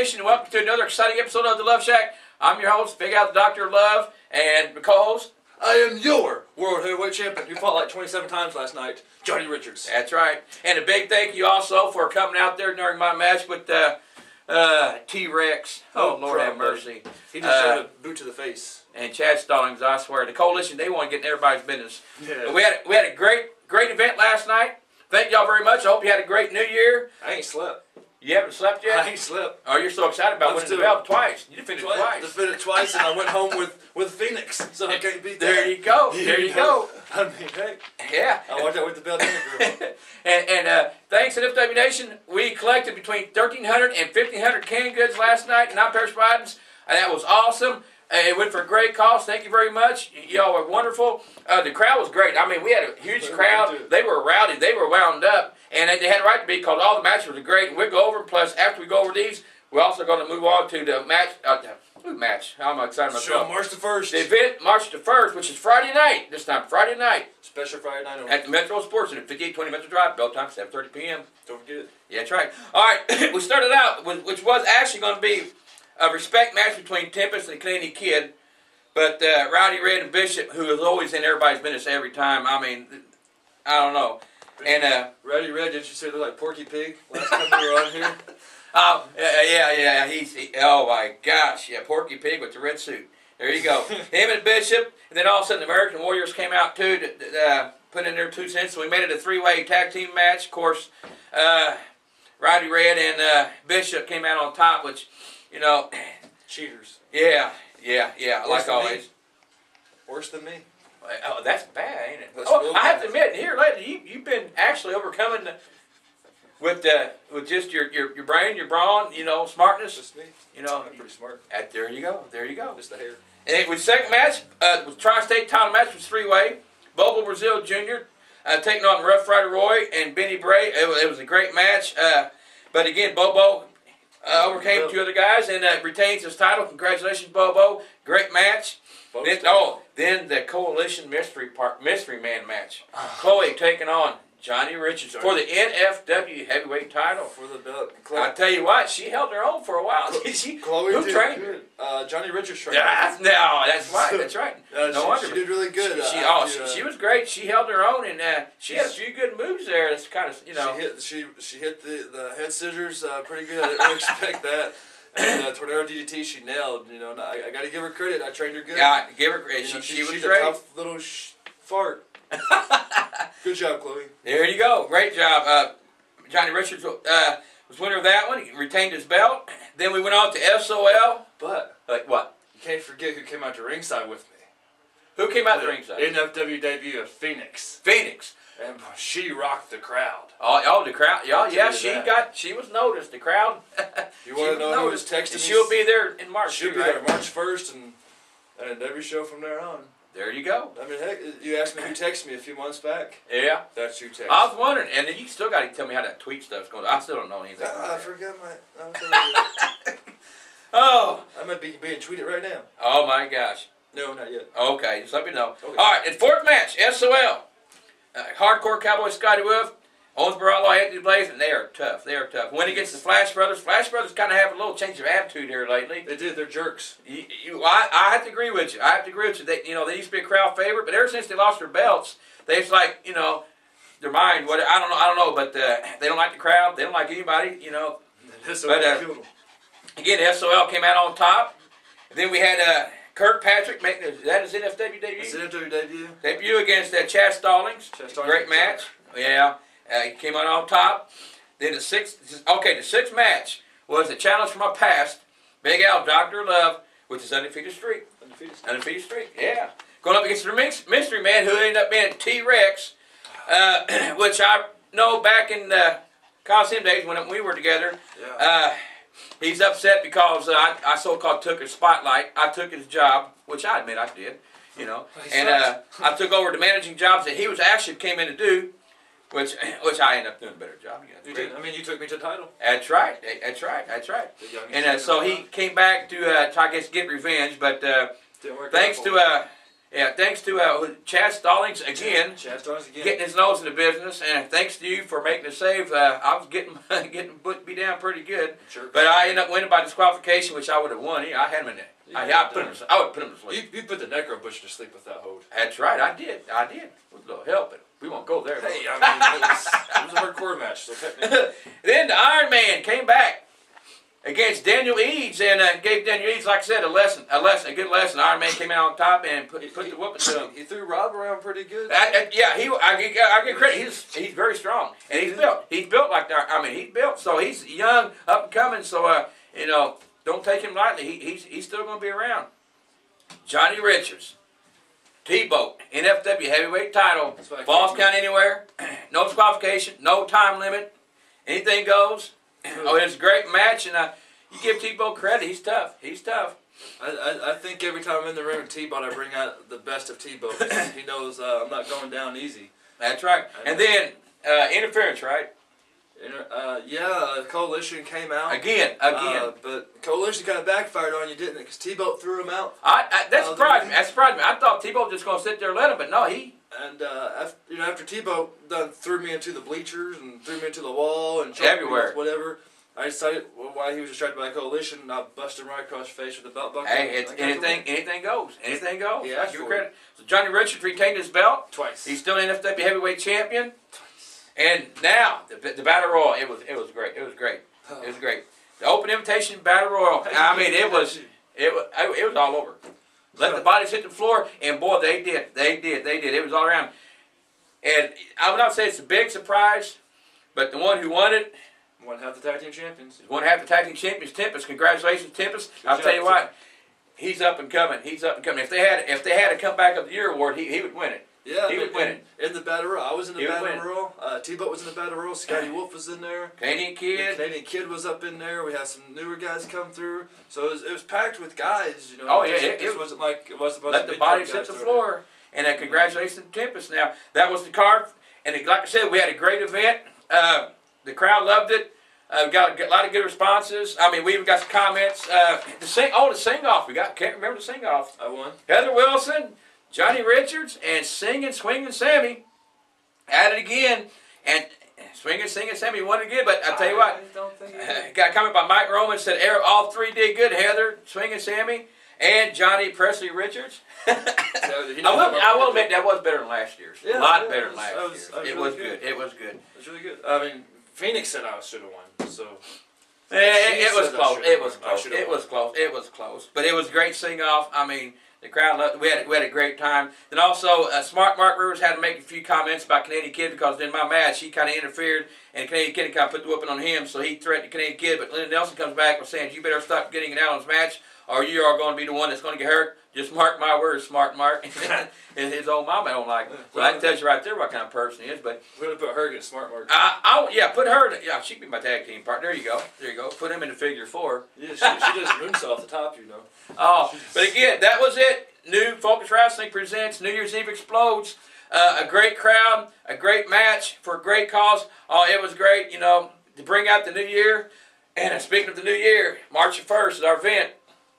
Nation, and welcome to another exciting episode of The Love Shack. I'm your host, Big Al, the Doctor of Love, and my co-host. I am your World Heavyweight Champion who fought like 27 times last night, Johnny Richards. That's right. And a big thank you also for coming out there during my match with T-Rex. Oh, Lord have mercy. He just showed a boot to the face. And Chad Stallings, I swear. The Coalition, they want to get in everybody's business. Yeah. We had a great event last night. Thank y'all very much. I hope you had a great New Year. I ain't slept. You haven't slept yet? I ain't slept. Oh, you're so excited about winning the belt twice. You defended it twice. Defended it twice, and I went home with Phoenix, so I can't beat that. There you go. There you go. I mean, heck. Yeah. I walked out with the belt in the girl. and thanks to FW Nation, we collected between 1,300 and 1,500 canned goods last night, non-perishable items. That was awesome. It went for a great cause. Thank you very much. Y'all were wonderful. The crowd was great. I mean, we had a huge crowd. They were rowdy. They were wound up. And they had a right to be because all the matches were great. And we'll go over. Plus, after we go over these, we're also going to move on to the match. Match. I'm excited myself. Show March the 1st. The event, March the 1st, which is Friday night. This time, Friday night. Special Friday night only. At the Metro Sports Center, 5820 Metro Drive. Bell time, 7:30 p.m. Don't forget it. Yeah, that's right. All right, we started out with, which was actually going to be a respect match between Tempest and the Canadian Kid. But Rowdy Red and Bishop, who is always in everybody's business every time, I mean, I don't know. And Rowdy Red, didn't you say they're like Porky Pig last time we were on here? Oh, yeah. Oh my gosh, yeah, Porky Pig with the red suit. There you go. Him and Bishop, and then all of a sudden the American Warriors came out too to put in their 2 cents. So we made it a three-way tag team match. Of course, Rowdy Red and Bishop came out on top, which, you know, Cheaters. Yeah, like always. Worse than me. Oh, that's bad, ain't it? That's I have to admit, here lately, you've been actually overcoming with just your brain, your brawn, you know, smartness. Just me. You know, I'm pretty smart. There you go. Just the hair. And with the second match, was Tri-State title match was three-way. Bobo Brazil Jr. Taking on Rough Rider Roy and Benny Bray. It was a great match. But again, Bobo overcame two other guys and retains his title. Congratulations, Bobo. Great match. Then the Coalition Mystery Man match. Chloe taking on Johnny Richards for the NFW Heavyweight title. For the belt. I tell you what, she held her own for a while. Chloe Who did trained good. Johnny Richards trained. Yeah, that's right. No wonder. She did really good. She was great. She held her own, and she had a few good moves there. That's kind of, you know. She hit the head scissors pretty good. I didn't really expect that. And Tornado DDT she nailed. You know, I got to give her credit. I trained her good. Yeah, give her credit. She was great. A tough little fart. Good job, Chloe. There you go. Great job. Johnny Richards was winner of that one. He retained his belt. Then we went on to SOL. But like what? You can't forget who came out to ringside with me. Who came out to ringside? NFW debut of Phoenix. And she rocked the crowd. Oh, the crowd. Yeah, she was noticed. The crowd. You want to know who was texting me? She'll be there in March. She'll be there March 1st and every show from there on. There you go. I mean, heck, you asked me who texted me a few months back. Yeah. That's who texted. I was wondering, and then you still got to tell me how that tweet stuff's going. I still don't know anything. I forgot my. Oh. I might be being tweeted right now. Oh my gosh. No, not yet. Okay, just let me know. Okay. All right, and fourth match, SOL. Hardcore Cowboy Scotty Wolf, Owens Barallo, Anthony Blaze, and they are tough. Went against the Flash Brothers. Flash Brothers kind of have a little change of attitude here lately. They did. They're jerks. I have to agree with you. They used to be a crowd favorite, but ever since they lost their belts, they've like, you know, their mind. What I don't know, but they don't like the crowd. They don't like anybody, you know. Again, SOL came out on top. And then we had Kirkpatrick making that his NFW debut. His NFW debut. Debut against Chad Stallings. Great match. Yeah. He came out on top. Then the sixth match was the challenge from my past, Big Al, Dr. Love, with his undefeated streak. Undefeated streak, yeah. Going up against the mystery man who ended up being T-Rex, which I know back in the Coliseum days when we were together. Yeah. He's upset because I so-called took his spotlight. I took his job, which I admit I did, you know. And I took over the managing jobs that he was actually came in to do. Which I ended up doing a better job. You did. I mean, you took me to the title. That's right. And so he came back to I guess, get revenge. But thanks to Yeah, thanks to Chad Stallings again. Chad Stallings again. Getting his nose in the business, and thanks to you for making the save. I was getting beat down pretty good, Sure. but I ended up winning by disqualification, which I would have won. I had him in there. I would put him to sleep. You put the Necro Butcher to sleep with that hold. That's right, I did. With a little help, but we won't go there. Hey, I mean, it was a hardcore match, so technically. Then the Iron Man came back against Daniel Eads and gave Daniel Eads, like I said, a good lesson. Iron Man came out on top and put the whooping to him. He threw Rob around pretty good. Yeah, I give credit. He's very strong, and he's built. He's built like that. I mean, he's built, so he's young, up and coming. So don't take him lightly. He's still going to be around. Johnny Richards, T-Boat, NFW heavyweight title. Falls count anywhere. No disqualification. No time limit. Anything goes. Oh, it was a great match, and you give T-Boat credit. He's tough. I think every time I'm in the ring with T-Boat, I bring out the best of T-Boat. He knows I'm not going down easy. That's right. And then interference, right? Coalition came out. Again. But Coalition kind of backfired on you, didn't it? Because T-Boat threw him out. That surprised me. I thought T-Boat was just going to sit there and let him, but no, he... And after T-Boat done threw me into the bleachers and threw me into the wall and everywhere, whatever, I decided while he was distracted by Coalition, I busted him right across the face with the belt buckle. Hey, anything goes. Anything goes. Yeah, I give him credit. So Johnny Richards retained his belt twice. He's still an NFW heavyweight champion. And now the Battle Royal, it was great. It was great. It was great. The open invitation Battle Royal. I mean, it was all over. Let the bodies hit the floor, and boy, they did. It was all around. And I would not say it's a big surprise, but the one who won it, won half the tag team champions. Won half the tag team champions, Tempest. Congratulations, Tempest. I'll tell you what, he's up and coming. If they had a comeback of the year award, he would win it. Yeah, he would win it. In the Battle Royal. I was in the Battle Royal. T-Boat was in the Battle Royal. Scotty Wolf was in there. Canadian Kid. The Canadian Kid was up in there. We had some newer guys come through. So it was packed with guys, Oh, yeah. It wasn't like it was supposed to be. Let the bodies hit the floor. And congratulations to Tempest. Now, that was the card. And like I said, we had a great event. The crowd loved it. We got a lot of good responses. I mean, we even got some comments. The sing-off. Can't remember the sing-off. I won. Heather Wilson, Johnny Richards, and Swinging Sammy at it again. And Swinging Sammy won it again. But I tell you what, got a comment by Mike Roman, said all three did good. Heather, Swinging Sammy, and Johnny Presley Richards. I will admit that was better than last year's. A lot better than last year's. It was good. It was good. It was really good. I mean, Phoenix said I should have won, so... It was close. It was close. But it was a great sing-off. I mean, the crowd loved it. We had a great time. Then also, Smart Mark Rivers had to make a few comments about Canadian Kid because in my match, he kind of interfered, and Canadian Kid kind of put the whooping on him, so he threatened the Canadian Kid. But Lyndon Nelson comes back with saying, you better stop getting it out on his match, or you are going to be the one that's going to get hurt. Just mark my words, Smart Mark. And his old mama don't like it. So that tells you right there what kind of person he is. But we're going to put her against Smart Mark. Put her. Yeah, she can be my tag team partner. There you go. Put him in the figure 4. Yeah, she does moonsault off the top, you know. Oh, but again, that was it. New Focus Wrestling presents New Year's Eve Explodes. A great crowd, a great match for a great cause. Oh, it was great, to bring out the new year. And speaking of the new year, March 1st is our event.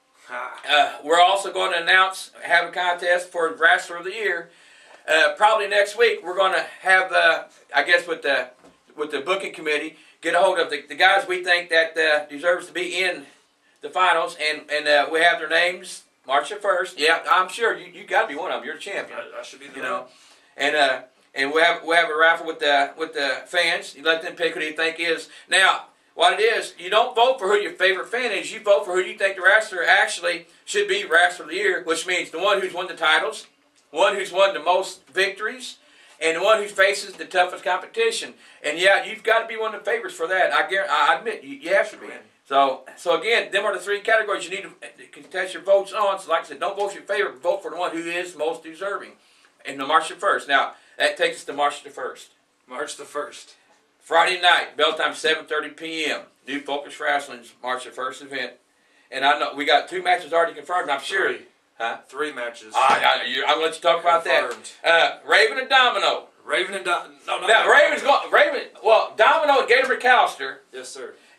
We're also going to have a contest for Wrestler of the Year. Probably next week, we're going to have, with the booking committee, get a hold of the guys we think that deserves to be in the finals, and we have their names March 1st. Yeah, I'm sure you got to be one of them. You're the champion. I should be the one. And we'll have a raffle with the fans. You let them pick who they think is now. What it is, you don't vote for who your favorite fan is. You vote for who you think the wrestler actually should be Wrestler of the Year, which means the one who's won the titles, one who's won the most victories, and the one who faces the toughest competition. And yeah, you've got to be one of the favorites for that. I admit, you have to be. So again, them are the 3 categories you need to contest your votes on. So like I said, don't vote for your favorite, but vote for the one who is most deserving. And the March the 1st. Now, that takes us to March the 1st. March the 1st. Friday night, bell time 7:30 p.m. New Focus Wrestling's March the 1st event. And I know we got 2 matches already confirmed, I'm sure. 3. Huh? 3 matches. I'm going to let you talk about that. Raven and Domino. Raven and Domino. Domino and Gator McAllister. Yes, sir.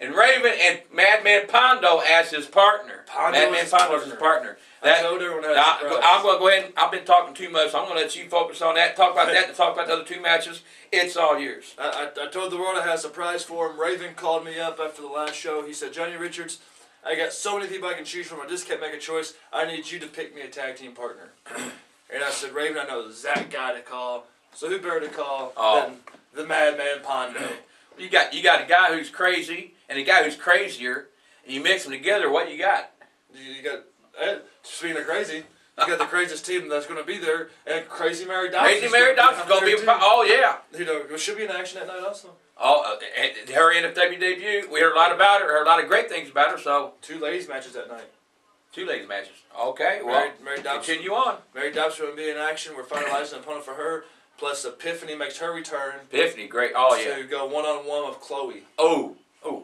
and Raven and Madman Pondo as his partner. Pondo Madman is his Pondo is his partner. I told everyone how Now, to I'm going to go ahead and, I've been talking too much, so I'm going to let you focus on that, talk about that, and talk about the other two matches. It's all yours. I told the world I had a surprise for him. Raven called me up after the last show. He said, Johnny Richards, I got so many people I can choose from. I just can't make a choice. I need you to pick me a tag team partner. And I said, Raven, I know the exact guy to call. So who better to call than the Madman Pondo? You got a guy who's crazy and a guy who's crazier, and you mix them together, what you got? You got, speaking of crazy, you got the craziest team that's going to be there, and Crazy Mary Dobson. Crazy Mary Dobson's going to be, oh yeah. You know, should be in action that night also. Oh, her NFW debut, we heard a lot about her, heard a lot of great things about her, so. 2 ladies matches that night. 2 ladies matches. Okay, well, Mary Dobson, continue on. Mary Dobson will be in action. We're finalizing an opponent for her. Plus, Epiphany makes her return. Epiphany, great. Oh, yeah. To go one-on-one with Chloe. Oh.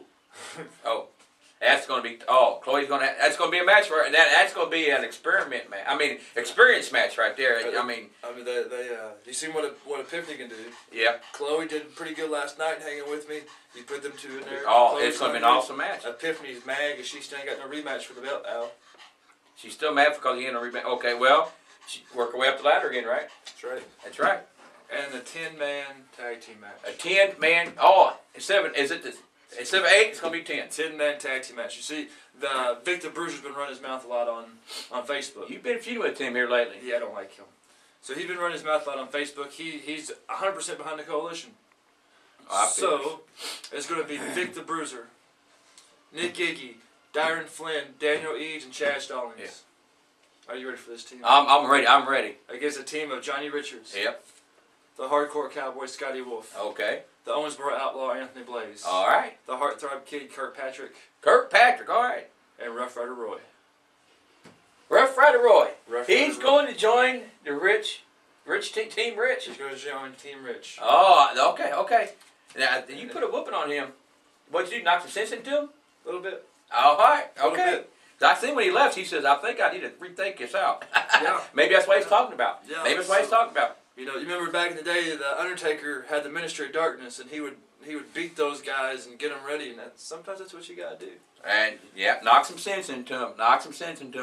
That's going to be, Chloe's going to, that's going to be a match for her. And that's going to be an experiment match. I mean, experience match right there. You seen what Epiphany can do. Yeah. Chloe did pretty good last night hanging with me. You put them 2 in there. Oh, Chloe's it's going to be an awesome match. Epiphany's mad because she still ain't got no rematch for the belt, Al. She's still mad because he ain't no rematch. Okay, well, she work her way up the ladder again, right? That's right. That's right. And the 10-man tag team match. A 10-man, instead of 8, it's going to be 10. 10-man tag team match. You see, the Victor Bruiser's been running his mouth a lot on Facebook. You've been feuding with him here lately. Yeah, I don't like him. So he's been running his mouth a lot on Facebook. He's 100% behind the coalition. So it's going to be Vic the Bruiser, Nick Iggy, Darren Flynn, Daniel Eads, and Chad Stallings. Yeah. Are you ready for this team? I'm ready. I'm ready. Against a team of Johnny Richards. Yep. The Hardcore Cowboy Scotty Wolf. Okay. The Owensboro Outlaw Anthony Blaze. All right. The Heartthrob Kid Kirkpatrick. Kirkpatrick. All right. And Rough Rider Roy. Rough Rider Roy. He's going to join the Team Rich. He's going to join Team Rich. Oh, okay. Now, you put a whooping on him. What'd you do? Knock some sense into him? A little bit. All right. A little bit. I seen when he left, he says, I think I need to rethink this out. Yeah. Maybe that's what he's talking about. Yeah, Maybe that's what he's talking about. You know, you remember back in the day, the Undertaker had the Ministry of Darkness, and he would beat those guys and get them ready, and sometimes that's what you got to do. And, yeah, knock some sense into him. March the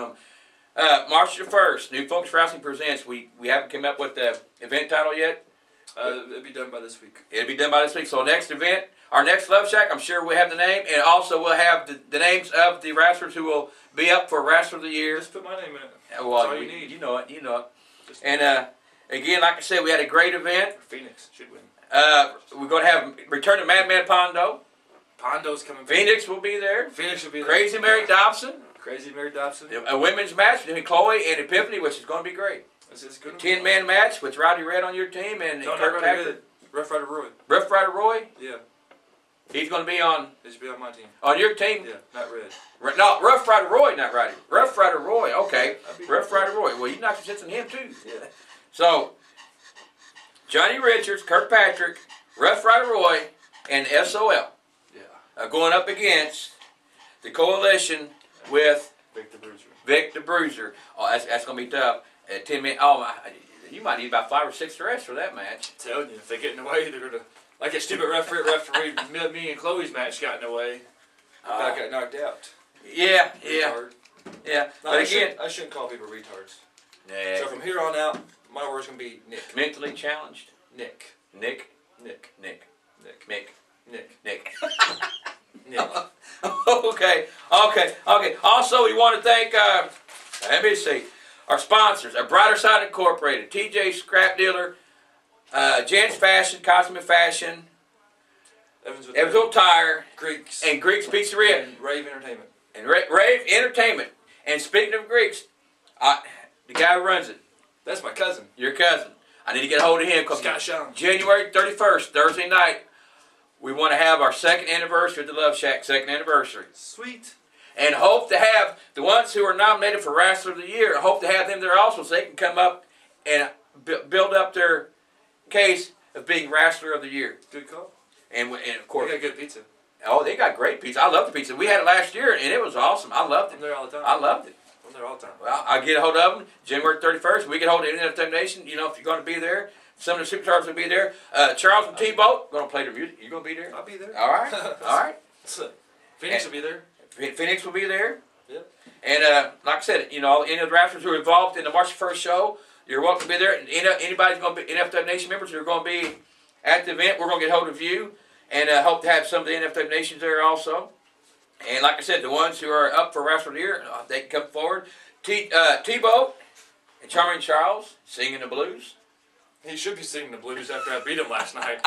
1st, New Focus Wrestling presents. We haven't come up with the event title yet. It'll be done by this week. It'll be done by this week. So next event, our next Love Shack, I'm sure we'll have the name, and also we'll have the names of the wrestlers who will be up for Wrestler of the Year. Just put my name in it. Well, that's all you need. You know it. And again, like I said, we had a great event. Phoenix should win. We're going to have return to Madman Pondo. Pondo's coming. Phoenix will be there. Phoenix will be there. Crazy Mary Dobson. Crazy Mary Dobson. A women's match between Chloe and Epiphany, which is going to be great. This is good. 10-man match with Roddy Red on your team and Kirkpatrick. Rough Rider Roy. Rough Rider Roy? Yeah. He's going to be on... He should be on my team. On your team? Yeah, not Red. No, Rough Rider Roy, not Roddy. Rough Rider Roy, okay. Rough Rider Roy. Well, you knocked some sense on him, too. Yeah. So, Johnny Richards, Kirkpatrick, Rough Rider Roy, and SOL. Yeah. Going up against the coalition with... Vic the Bruiser. Vic the Bruiser. Oh, that's going to be tough. 10 minutes. You might need about 5 or 6 rests for that match. I'm telling you, if they get in the way, they're going to... Like that stupid referee, me and Chloe's match got in the way. I got knocked out. Yeah. Retard. Yeah. No, But again... I shouldn't call people retards. Yeah. So from here on out, my word's going to be Nick. Mentally challenged? Nick. Nick. Nick. Nick. Nick. Nick. Nick. Nick. Nick. Okay. Also, we want to thank, let me see, our sponsors, our Brighter Side Incorporated, TJ Scrap Dealer, Jen's Fashion, Cosmic Fashion, Evansville Tire, Greeks, and Greeks Pizzeria, and Rave Entertainment. And Rave Entertainment. And speaking of Greeks, the guy who runs it. That's my cousin. Your cousin. I need to get a hold of him because Scott Sean. January 31st, Thursday night, we want to have our 2nd anniversary of the Love Shack, 2nd anniversary. Sweet. And hope to have the ones who are nominated for Wrestler of the Year, hope to have them there also so they can come up and build up their case of being Wrestler of the Year. Good call. And of course, they got good pizza. Oh, they got great pizza. I love the pizza. We had it last year, and it was awesome. I loved it. I'm there all the time. I loved it. I'm there all the time. Well, I'll get a hold of them January 31st. We get a hold of Internet Nation. You know, if you're going to be there, some of the superstars will be there. Charles and T-Boat going to play their music. You going to be there? I'll be there. All right. All right. Phoenix will be there. Phoenix will be there. Yep. And like I said, you know, any of the Raptors who are involved in the March 1st show, you're welcome to be there. And anybody's going to be NFW Nation members who are going to be at the event, we're going to get hold of you, and hope to have some of the NFW Nations there also. And like I said, the ones who are up for Wrestler of the Year, they can come forward. Tebow and Charming Charles singing the blues. He should be singing the blues after I beat him last night.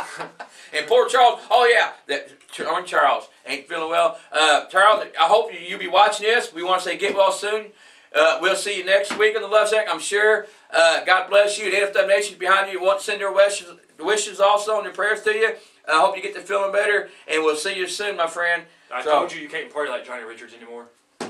And poor Charles, oh yeah, that Charles ain't feeling well. Charles, I hope you be watching this. We want to say get well soon. We'll see you next week on the Love Shack, I'm sure. God bless you. The NFW Nation's behind you. Want to send their wishes also and their prayers to you. I hope you get to feeling better, and we'll see you soon, my friend. I told you can't party like Johnny Richards anymore.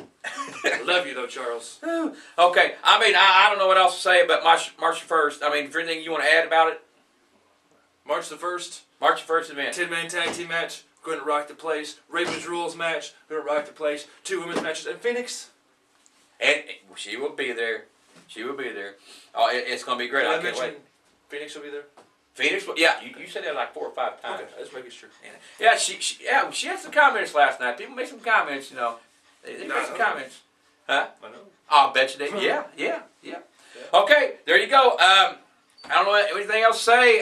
I love you though, Charles. Okay, I mean, I don't know what else to say about March 1st. I mean, is there anything you want to add about it? March the 1st. March 1st event. 10-man tag team match. Going to rock the place. Ravens Rules match. Going to rock the place. 2 women's matches. And Phoenix. And she will be there. She will be there. Oh, it's going to be great. I can't wait. Phoenix will be there. Phoenix? Yeah, you said that like 4 or 5 times. Okay, let's make it sure. Yeah, she had some comments last night. People made some comments, you know. They made some comments. Huh? I know. I'll bet you they. Yeah. Okay, there you go. I don't know anything else to say.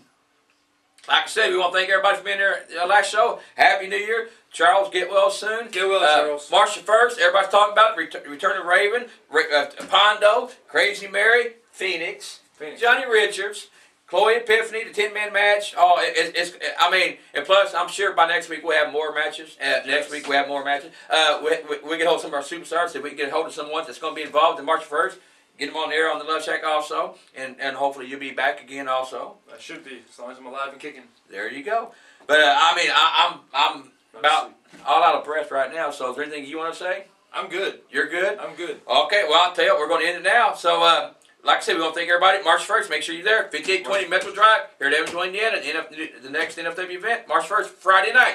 Like I said, we want to thank everybody for being there last show. Happy New Year. Charles, get well soon. Get well, Charles. March the 1st, everybody's talking about it. Return of Raven, Pondo, Crazy Mary, Phoenix, Johnny Richards, Chloe Epiphany, the 10-man match. Oh, I mean, and plus, I'm sure by next week we'll have more matches. Next week we'll have more matches. We get hold of some of our superstars, so we can get hold of someone that's going to be involved in March 1st. Get them on the air on the Love Shack also, and hopefully you'll be back again also. I should be, as long as I'm alive and kicking. There you go. But I mean, I'm about all out of breath right now. So is there anything you want to say? I'm good. You're good? I'm good. Okay, well, I'll tell you what, we're going to end it now. So, like I said, we want to thank everybody. March 1st, make sure you're there. 5820 Metro Drive, here at Evansville, Indiana. The next NFW event, March 1st, Friday night.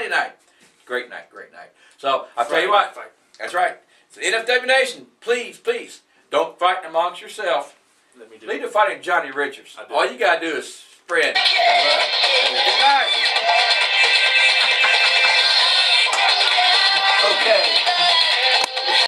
Great night. So, I'll tell you what. That's right. So, NFW Nation, please, don't fight amongst yourself. Let me do Leave the fighting Johnny Richards. I do. All you got to do is spread. All right. Good night.